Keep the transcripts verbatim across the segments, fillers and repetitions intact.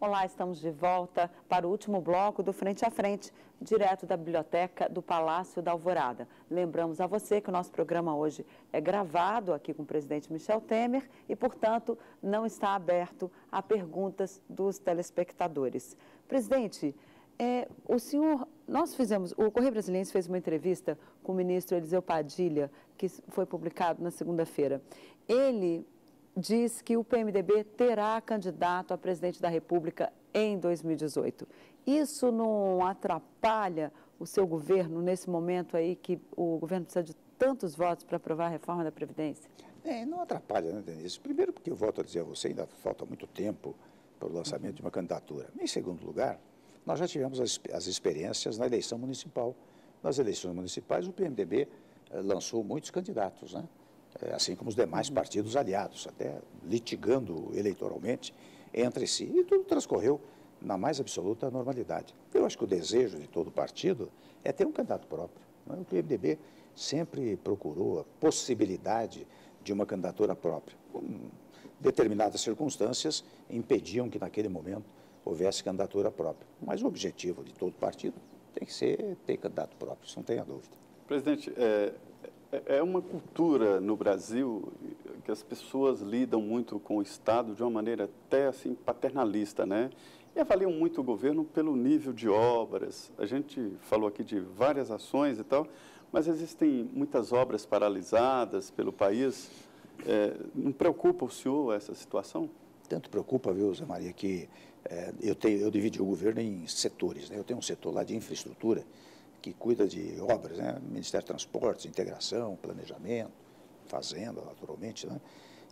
Olá, estamos de volta para o último bloco do Frente a Frente, direto da Biblioteca do Palácio da Alvorada. Lembramos a você que o nosso programa hoje é gravado aqui com o presidente Michel Temer e, portanto, não está aberto a perguntas dos telespectadores. Presidente, é, o senhor, nós fizemos, o Correio Brasiliense fez uma entrevista com o ministro Eliseu Padilha, que foi publicado na segunda-feira. Ele diz que o P M D B terá candidato a presidente da República em dois mil e dezoito. Isso não atrapalha o seu governo nesse momento aí que o governo precisa de tantos votos para aprovar a reforma da Previdência? É, não atrapalha, né, Denise? Primeiro porque eu volto a dizer a você, ainda falta muito tempo para o lançamento uhum. de uma candidatura. Em segundo lugar, nós já tivemos as, as experiências na eleição municipal. Nas eleições municipais, o P M D B eh, lançou muitos candidatos, né? Assim como os demais partidos aliados, até litigando eleitoralmente entre si. E tudo transcorreu na mais absoluta normalidade. Eu acho que o desejo de todo partido é ter um candidato próprio. Não é? O P M D B sempre procurou a possibilidade de uma candidatura própria. Com determinadas circunstâncias impediam que, naquele momento, houvesse candidatura própria. Mas o objetivo de todo partido tem que ser ter candidato próprio, isso não tenha dúvida. Presidente, é... É uma cultura no Brasil que as pessoas lidam muito com o Estado de uma maneira até assim paternalista, né? E avaliam muito o governo pelo nível de obras. A gente falou aqui de várias ações e tal, mas existem muitas obras paralisadas pelo país. É, não preocupa o senhor essa situação? Tanto preocupa, viu, Zé Maria, que é, eu, tenho, eu dividi o governo em setores, né? Eu tenho um setor lá de infraestrutura, que cuida de obras, né? Ministério de Transportes, Integração, Planejamento, Fazenda, naturalmente, né?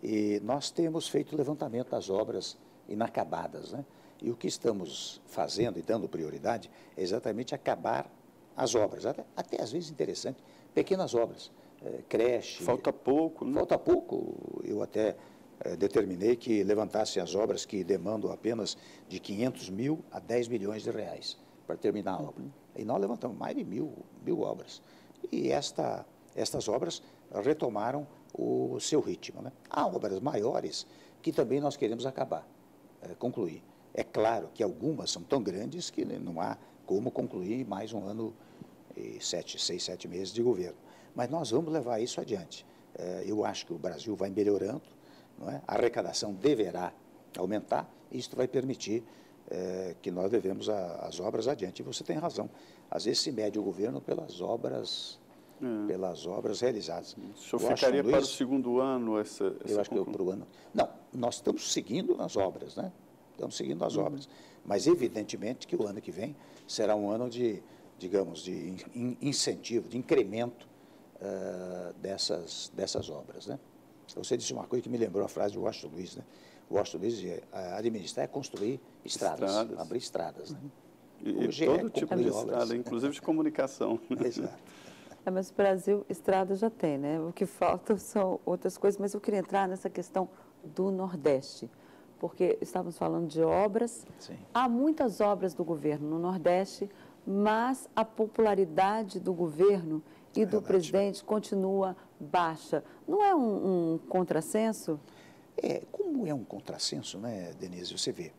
E nós temos feito o levantamento das obras inacabadas, né? E o que estamos fazendo e dando prioridade é exatamente acabar as obras, até, até às vezes interessante, pequenas obras, é, creche... Falta pouco, né? Falta pouco, eu até é, determinei que levantasse as obras que demandam apenas de quinhentos mil a dez milhões de reais para terminar a obra. E nós levantamos mais de mil, mil obras. E esta, estas obras retomaram o seu ritmo, né? Há obras maiores que também nós queremos acabar, é, concluir. É claro que algumas são tão grandes que não há como concluir mais um ano e sete, seis, sete meses de governo. Mas nós vamos levar isso adiante. É, eu acho que o Brasil vai melhorando, não é? A arrecadação deverá aumentar e isso vai permitir É, que nós devemos a, as obras adiante. E você tem razão. Às vezes se mede o governo pelas obras, é. pelas obras realizadas. O senhor ficaria para o segundo ano essa, essa Eu acho conclu... que eu para o ano... Não, nós estamos seguindo nas obras, né? Estamos seguindo as uhum. obras. Mas, evidentemente, que o ano que vem será um ano de, digamos, de in, incentivo, de incremento uh, dessas, dessas obras, né? Você disse uma coisa que me lembrou a frase de Washington Luiz, né? Washington Luiz dizia, administrar é construir estradas, estradas. abrir estradas. Né? E, Hoje e todo é tipo de obras. Estrada, inclusive de comunicação. Exato. É, mas o Brasil, estrada já tem, né? O que falta são outras coisas, mas eu queria entrar nessa questão do Nordeste, porque estávamos falando de obras. Sim. Há muitas obras do governo no Nordeste, mas a popularidade do governo e do é presidente continua baixa. Não é um, um contrassenso? É, como é um contrassenso, né, Denise? Você vê,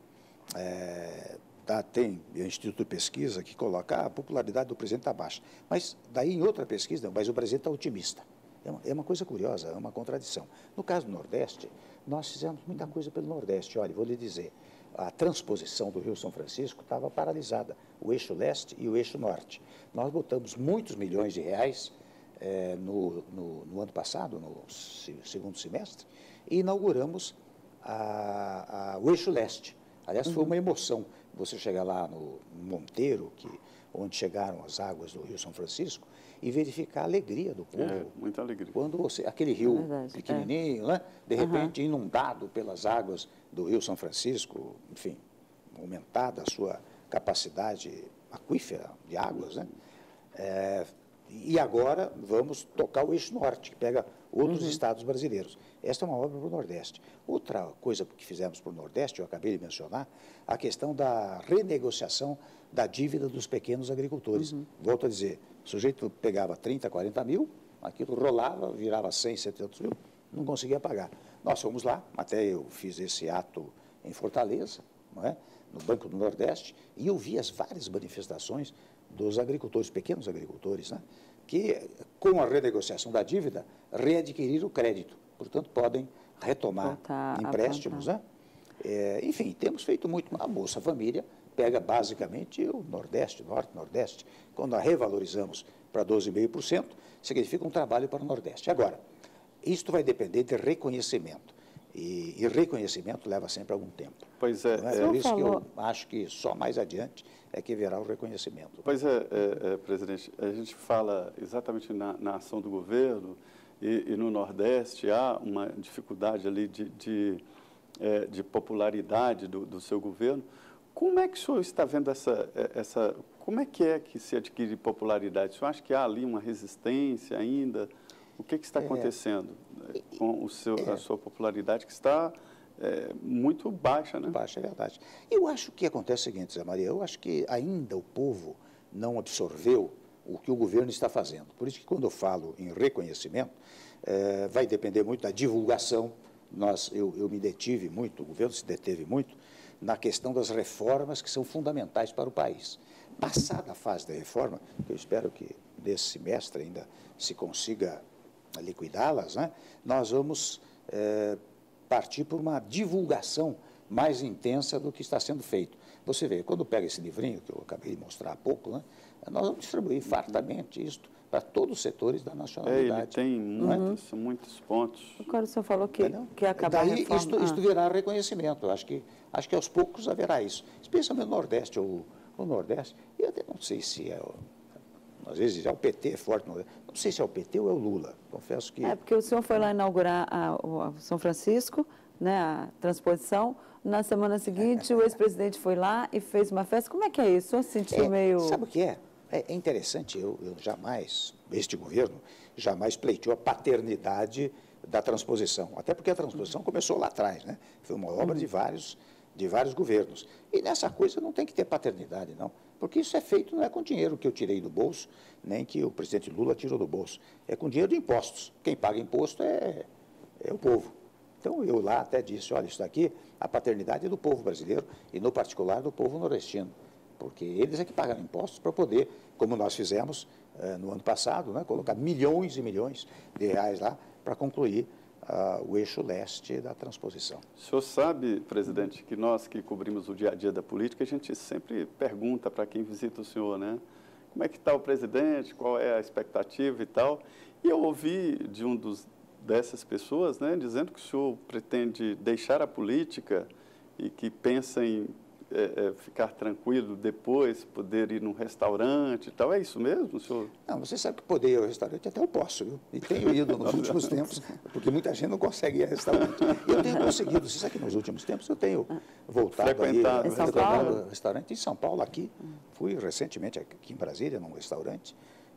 é, tá, tem o Instituto de Pesquisa que coloca ah, a popularidade do presidente está baixa, mas daí em outra pesquisa, não, mas o presidente está otimista. É uma, é uma coisa curiosa, é uma contradição. No caso do Nordeste, nós fizemos muita coisa pelo Nordeste. Olha, vou lhe dizer, a transposição do Rio São Francisco estava paralisada, o eixo leste e o eixo norte. Nós botamos muitos milhões de reais é, no, no, no ano passado, no segundo semestre, e inauguramos a, a, o eixo leste. Aliás, uhum. foi uma emoção você chegar lá no Monteiro, que, onde chegaram as águas do Rio São Francisco, e verificar a alegria do povo. É, muita alegria. Quando você, aquele rio é pequenininho, é. né, de repente uhum. inundado pelas águas do Rio São Francisco, enfim, aumentada a sua capacidade aquífera de águas, né? É, e agora vamos tocar o eixo norte, que pega outros uhum. estados brasileiros. Esta é uma obra para o Nordeste. Outra coisa que fizemos para o Nordeste, eu acabei de mencionar, a questão da renegociação da dívida dos pequenos agricultores. Uhum. Volto a dizer, o sujeito pegava trinta, quarenta mil, aquilo rolava, virava cem, setenta mil, não conseguia pagar. Nós fomos lá, até eu fiz esse ato em Fortaleza, não é? no Banco do Nordeste, e eu vi as várias manifestações dos agricultores, pequenos agricultores, né, que, com a renegociação da dívida, readquiriram o crédito. Portanto, podem retomar Voltar empréstimos. Né? É, enfim, temos feito muito. A Bolsa Família pega basicamente o Nordeste, Norte, Nordeste. Quando nós revalorizamos para doze vírgula cinco por cento, significa um trabalho para o Nordeste. Agora, isto vai depender de reconhecimento. E, e reconhecimento leva sempre algum tempo. Pois é. Não é? é Por isso falou... que eu acho que só mais adiante é que virá o reconhecimento. Pois é, é, é presidente, a gente fala exatamente na, na ação do governo e, e no Nordeste há uma dificuldade ali de, de, é, de popularidade do, do seu governo. Como é que o senhor está vendo essa, essa... Como é que é que se adquire popularidade? O senhor acha que há ali uma resistência ainda? O que, que está acontecendo é, com o seu, é, a sua popularidade, que está é, muito baixa, né? Baixa, é verdade. Eu acho que acontece o seguinte, Zé Maria, eu acho que ainda o povo não absorveu o que o governo está fazendo. Por isso que quando eu falo em reconhecimento, é, vai depender muito da divulgação. Nós, eu, eu me detive muito, o governo se deteve muito, na questão das reformas que são fundamentais para o país. Passada a fase da reforma, que eu espero que nesse semestre ainda se consiga liquidá-las, né, nós vamos é, partir por uma divulgação mais intensa do que está sendo feito. Você vê, quando pega esse livrinho, que eu acabei de mostrar há pouco, né, nós vamos distribuir fartamente isto para todos os setores da nacionalidade. É, ele tem muitos, uhum. muitos pontos. Agora o senhor falou que, que acabar Daí, a reforma... isto, ah. isto virá reconhecimento. Eu acho que, acho que aos poucos haverá isso, especialmente no Nordeste. O, o Nordeste, eu até não sei se é... Às vezes é o P T é forte, não sei se é o P T ou é o Lula, confesso que... É, porque o senhor foi lá inaugurar a, a São Francisco, né, a transposição, na semana seguinte o ex-presidente foi lá e fez uma festa. Como é que é isso? O senhor se sentiu é, meio... Sabe o que é? É, é interessante, eu, eu jamais, este governo, jamais pleiteou a paternidade da transposição, até porque a transposição começou lá atrás, né? Foi uma obra de vários, de vários governos. E nessa coisa não tem que ter paternidade, não. Porque isso é feito não é com dinheiro que eu tirei do bolso, nem que o presidente Lula tirou do bolso. É com dinheiro de impostos. Quem paga imposto é, é o povo. Então, eu lá até disse, olha, isso daqui, a paternidade é do povo brasileiro e, no particular, do povo nordestino. Porque eles é que pagam impostos para poder, como nós fizemos eh, no ano passado, né, colocar milhões e milhões de reais lá para concluir Uh, o eixo leste da transposição. O senhor sabe, presidente, que nós que cobrimos o dia a dia da política, a gente sempre pergunta para quem visita o senhor, né? Como é que está o presidente, qual é a expectativa e tal. E eu ouvi de um dos, dessas pessoas, né, dizendo que o senhor pretende deixar a política e que pensa em é, é, ficar tranquilo depois, poder ir num restaurante e tal. É isso mesmo, senhor? Não, você sabe que poder ir ao restaurante até eu posso, viu? E tenho ido nos últimos tempos, porque muita gente não consegue ir ao restaurante. Eu tenho conseguido, você sabe que nos últimos tempos eu tenho voltado frequentado a ir São Paulo? restaurante em São Paulo, aqui. Fui recentemente aqui em Brasília, num restaurante,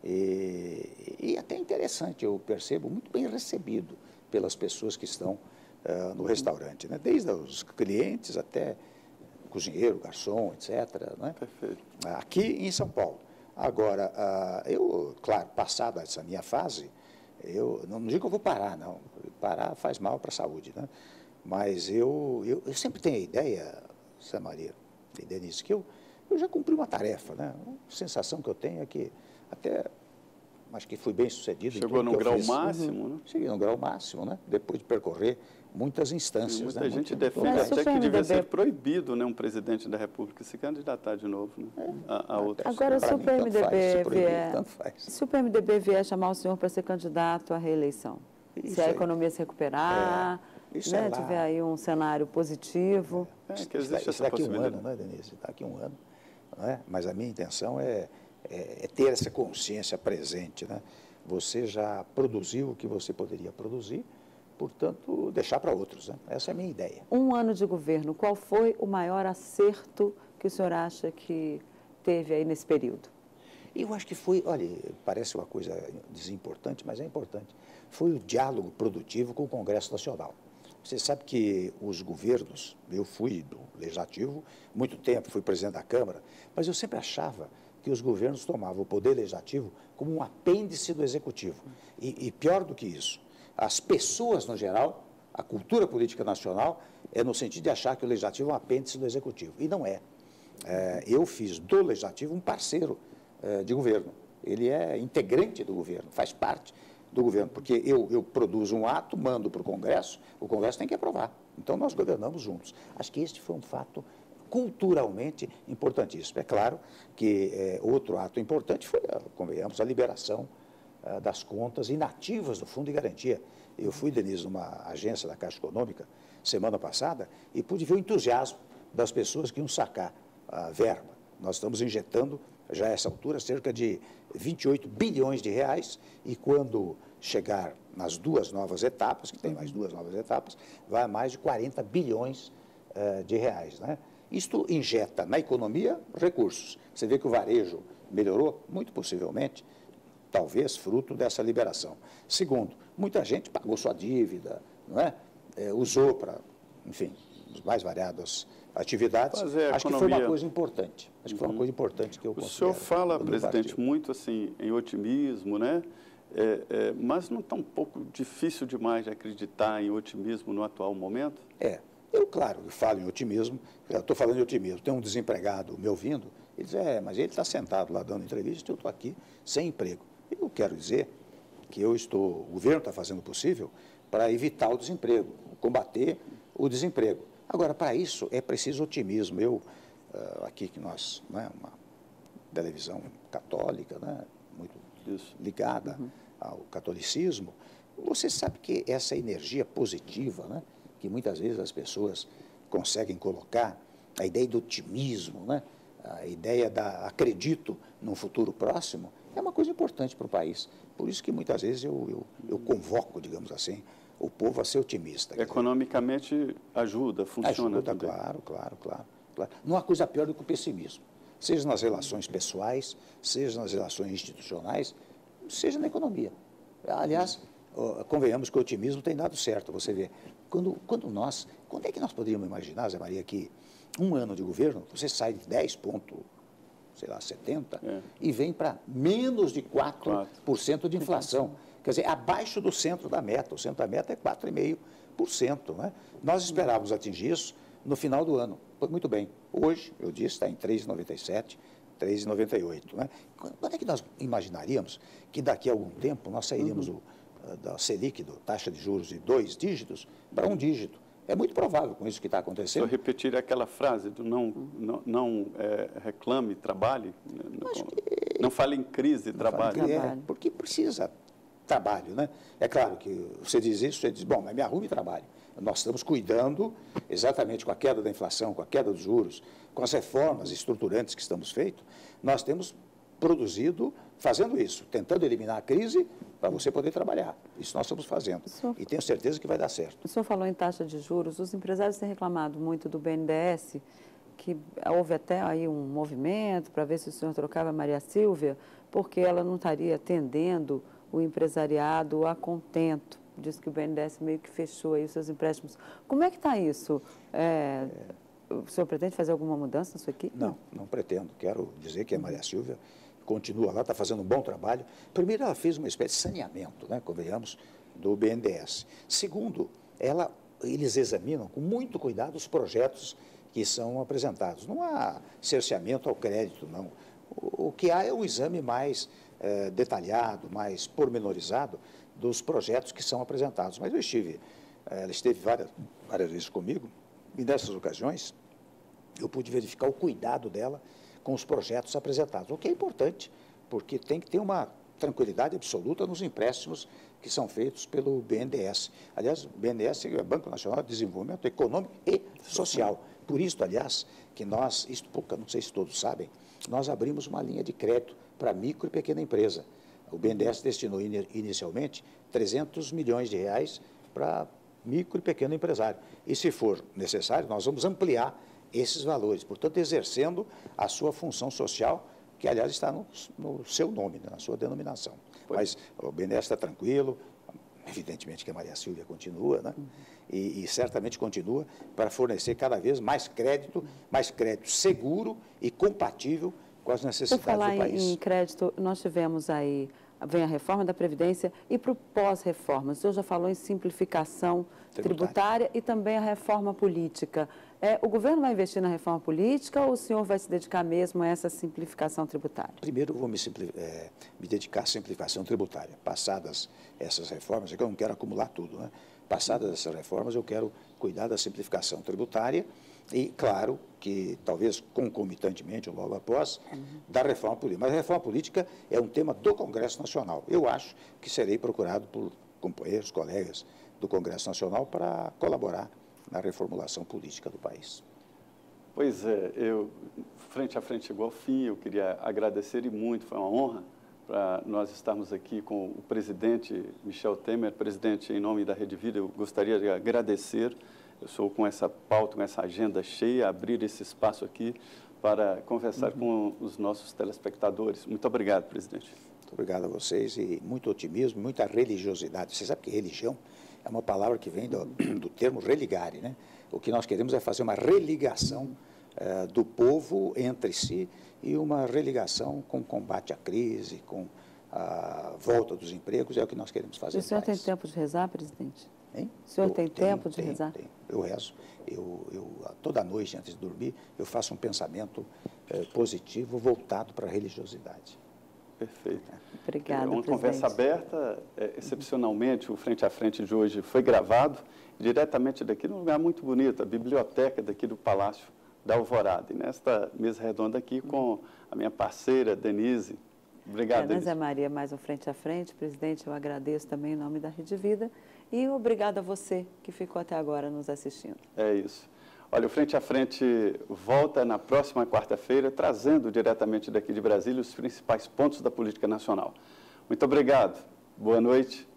e, e até interessante, eu percebo, muito bem recebido pelas pessoas que estão uh, no restaurante, né? Desde os clientes até cozinheiro, garçom, etcétera. Né? Perfeito. Aqui em São Paulo. Agora, uh, eu, claro, passada essa minha fase, eu não digo que eu vou parar, não. Parar faz mal para a saúde, né? Mas eu, eu, eu sempre tenho a ideia, Zé Maria e Denise, que eu, eu já cumpri uma tarefa, né? A sensação que eu tenho é que até acho que fui bem sucedido. Chegou no grau fiz. máximo, uhum. né? Cheguei no grau máximo, né? Depois de percorrer muitas instâncias. E muita né? gente muito, defende Mas até que devia M D B... ser proibido, né, um presidente da República se candidatar de novo, né, é, a, a outros. Agora, se o P M D B vier, faz. se o P M D B vier chamar o senhor para ser candidato à reeleição, Isso se a aí. economia se recuperar, é, isso né, é lá. tiver aí um cenário positivo... É, que Isso, existe isso essa daqui um possibilidade. ano, não é, Denise? Daqui um ano. Não é? Mas a minha intenção é, é, é ter essa consciência presente, né? Você já produziu o que você poderia produzir, portanto, deixar para outros, né? Essa é a minha ideia. Um ano de governo, qual foi o maior acerto que o senhor acha que teve aí nesse período? Eu acho que foi, olha, parece uma coisa desimportante, mas é importante. Foi o diálogo produtivo com o Congresso Nacional. Você sabe que os governos, eu fui do Legislativo, muito tempo, fui presidente da Câmara, mas eu sempre achava que os governos tomavam o poder legislativo como um apêndice do Executivo. E, e pior do que isso, as pessoas, no geral, a cultura política nacional, é no sentido de achar que o Legislativo é um apêndice do Executivo. E não é. é eu fiz do Legislativo um parceiro é, de governo. Ele é integrante do governo, faz parte do governo, porque eu, eu produzo um ato, mando para o Congresso, o Congresso tem que aprovar. Então, nós governamos juntos. Acho que este foi um fato culturalmente importantíssimo. É claro que é, outro ato importante foi, convenhamos, a liberação é, das contas inativas do Fundo de Garantia. Eu fui, Denise, numa agência da Caixa Econômica, semana passada, e pude ver o entusiasmo das pessoas que iam sacar a verba. Nós estamos injetando, já a essa altura, cerca de vinte e oito bilhões de reais, e quando chegar nas duas novas etapas, que tem mais duas novas etapas, vai a mais de quarenta bilhões uh, de reais, né? Isto injeta na economia recursos. Você vê que o varejo melhorou, muito possivelmente, talvez fruto dessa liberação. Segundo, muita gente pagou sua dívida, não é? É, usou para, enfim, as mais variadas atividades. Fazer Acho economia... que foi uma coisa importante. Acho que foi uma coisa importante que eu considero. O senhor fala, presidente, muito assim em otimismo, né? É, é, mas não está um pouco difícil demais de acreditar em otimismo no atual momento? É. Eu, claro, eu falo em otimismo, estou falando de otimismo. Tem um desempregado me ouvindo, ele diz, é, mas ele está sentado lá dando entrevista e eu estou aqui sem emprego. Eu quero dizer que eu estou, o governo está fazendo o possível para evitar o desemprego, combater o desemprego. Agora, para isso é preciso otimismo. Eu, aqui que nós, né, uma televisão católica, né, muito isso. ligada uhum. ao catolicismo, você sabe que essa energia positiva, né, que muitas vezes as pessoas conseguem colocar, a ideia do otimismo, né? A ideia da acredito num futuro próximo, é uma coisa importante para o país. Por isso que muitas vezes eu, eu, eu convoco, digamos assim, o povo a ser otimista. Economicamente dizer, ajuda, funciona ajuda, também. Claro, claro, claro, claro. Não há coisa pior do que o pessimismo. Seja nas relações pessoais, seja nas relações institucionais, seja na economia. Aliás, convenhamos que o otimismo tem dado certo, você vê. Quando, quando nós, quando é que nós poderíamos imaginar, Zé Maria, que um ano de governo, você sai de dez ponto, sei lá, setenta, é. e vem para menos de quatro por cento de inflação. Quer dizer, abaixo do centro da meta. O centro da meta é quatro vírgula cinco por cento. Né? Nós esperávamos atingir isso no final do ano. Foi muito bem. Hoje, eu disse, está em três vírgula noventa e sete, três vírgula noventa e oito. Né? Quando é que nós imaginaríamos que daqui a algum tempo nós sairíamos uhum. do, da Selic, do taxa de juros de dois dígitos, para um dígito? É muito provável com isso que está acontecendo. Se eu repetir aquela frase do não, não, não é, reclame, trabalhe, não, que... não fale em crise, não trabalhe. Fale, é, porque precisa trabalho, né? É claro que você diz isso, você diz, bom, mas me arrume trabalho. Nós estamos cuidando exatamente com a queda da inflação, com a queda dos juros, com as reformas estruturantes que estamos feito, nós temos produzido, fazendo isso, tentando eliminar a crise para você poder trabalhar. Isso nós estamos fazendo. Senhor, e tenho certeza que vai dar certo. O senhor falou em taxa de juros, os empresários têm reclamado muito do B N D E S, que houve até aí um movimento para ver se o senhor trocava a Maria Silvia, porque ela não estaria atendendo o empresariado a contento. Diz que o B N D E S meio que fechou aí os seus empréstimos. Como é que está isso? É, é... O senhor pretende fazer alguma mudança na sua equipe? Não, não pretendo. Quero dizer que a Maria Silvia continua lá, está fazendo um bom trabalho. Primeiro, ela fez uma espécie de saneamento, né, convenhamos, do B N D E S. Segundo, ela, eles examinam com muito cuidado os projetos que são apresentados. Não há cerceamento ao crédito, não. O, o que há é um exame mais é, detalhado, mais pormenorizado dos projetos que são apresentados. Mas eu estive, ela esteve várias, várias vezes comigo, e nessas ocasiões eu pude verificar o cuidado dela com os projetos apresentados, o que é importante, porque tem que ter uma tranquilidade absoluta nos empréstimos que são feitos pelo B N D E S. Aliás, o B N D E S é o Banco Nacional de Desenvolvimento Econômico e Social. Por isso, aliás, que nós, isto pouca, não sei se todos sabem, nós abrimos uma linha de crédito para micro e pequena empresa. O B N D E S destinou inicialmente trezentos milhões de reais para micro e pequeno empresário. E, se for necessário, nós vamos ampliar esses valores, portanto, exercendo a sua função social, que, aliás, está no, no seu nome, né, na sua denominação. Pois. Mas o B N D E S está tranquilo, evidentemente que a Maria Silvia continua, né? Uhum. E, e certamente continua para fornecer cada vez mais crédito, mais crédito seguro e compatível com as necessidades do país. Por falar em crédito, nós tivemos aí vem a reforma da Previdência e para o pós-reforma. O senhor já falou em simplificação tributária, tributária e também a reforma política. É, o governo vai investir na reforma política ou o senhor vai se dedicar mesmo a essa simplificação tributária? Primeiro, eu vou me, é, me dedicar à simplificação tributária. Passadas essas reformas, é que eu não quero acumular tudo, né? Passadas essas reformas, eu quero cuidar da simplificação tributária e, claro, que talvez concomitantemente, ou logo após, uhum. da reforma política. Mas a reforma política é um tema do Congresso Nacional. Eu acho que serei procurado por companheiros, colegas do Congresso Nacional para colaborar na reformulação política do país. Pois é, eu, frente a frente chegou ao fim, eu queria agradecer e muito, foi uma honra para nós estarmos aqui com o presidente Michel Temer. Presidente, em nome da Rede Vida, eu gostaria de agradecer, eu sou com essa pauta, com essa agenda cheia, abrir esse espaço aqui para conversar uhum. com os nossos telespectadores. Muito obrigado, presidente. Muito obrigado a vocês e muito otimismo, muita religiosidade. Você sabe que religião é uma palavra que vem do, do termo religare, né? O que nós queremos é fazer uma religação uh, do povo entre si e uma religação com o combate à crise, com a volta dos empregos, é o que nós queremos fazer. E o senhor tem tempo de rezar, presidente? Hein? O senhor eu tem tenho, tempo de tenho, rezar? Tenho. Eu rezo. Eu, eu, toda noite, antes de dormir, eu faço um pensamento uh, positivo voltado para a religiosidade. Perfeito. Obrigada, é uma presidente. Conversa aberta, é, excepcionalmente, o Frente a Frente de hoje foi gravado diretamente daqui, num lugar muito bonito, a biblioteca daqui do Palácio da Alvorada. E nesta mesa redonda aqui com a minha parceira, Denise. Obrigado, é, Denise. Zé Maria, mais um Frente a Frente. Presidente, eu agradeço também em nome da Rede Vida e obrigado a você que ficou até agora nos assistindo. É isso. Olha, o Frente a Frente volta na próxima quarta-feira, trazendo diretamente daqui de Brasília os principais pontos da política nacional. Muito obrigado, boa noite